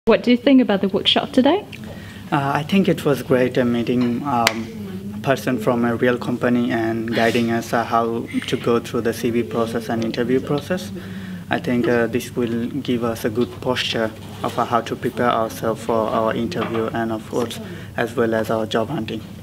What do you think about the workshop today? I think it was great meeting a person from a real company and guiding us how to go through the CV process and interview process. I think this will give us a good posture of how to prepare ourselves for our interview and of course as well as our job hunting.